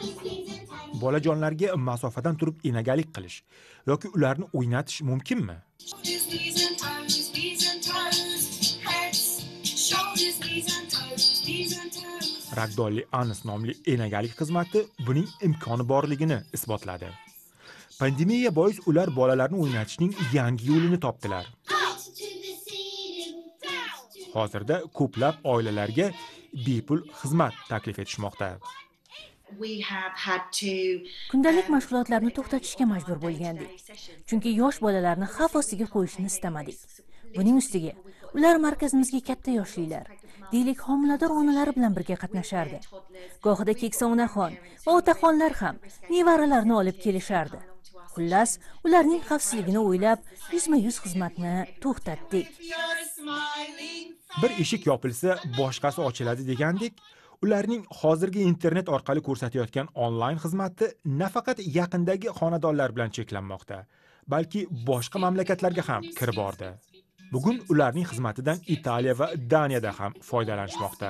Bolajonlarga masofadan turib enagalik qilish yoki ularni o'ynatish mumkinmi? Ragdolli Anis nomli enagalik xizmati buning imkoni borligini isbotladi. Pandemiya bois ular bolalarni o'ynatishning yangi yo'lini topdilar. Hozirda ko'plab oilalarga bepul xizmat taklif etishmoqda. Kundalik mashg'ulotlarni to'xtatishga majbur bo'lgandik. Chunki yosh bolalarni xavf ostiga qo'yishni istamadik. Buning ustiga ular markazimizga katta yoshlilar, deylik homilador onalar bilan birga qatnashardi. Gohida keksa onaxon va otaxonlar ham nevaralarini olib kelishardi. Xullas, ularning xavfsizligini o'ylab, yuzma-yuz xizmatni to'xtatdik. Bir eshik yopilsa, boshqasi ochiladi degandek, ularning hozirgi internet orqali ko'rsatayotgan onlayn xizmati nafaqat yaqindagi xonadonlar bilan cheklanmoqda, balki boshqa mamlakatlarga ham kirib bordi. Bugun ularning xizmatidan Italiya va Daniyada ham foydalanishmoqda.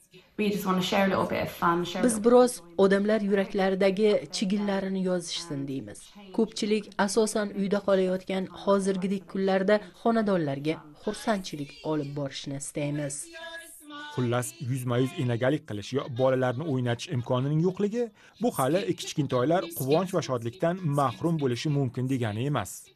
Biz biroz odamlar yuraklaridagi chigillarini yozishsin deymiz. Ko'pchilik asosan uyda qolayotgan hozirgidek kunlarda xonadonlarga xursandchilik olib borishni istaymiz. Xullas, yuzma-yuz enagalik qilish yo bolalarni o'ynatish imkonining yo'qligi bu hali kichkintoylar quvonch va shodlikdan mahrum bo'lishi mumkin degani emas.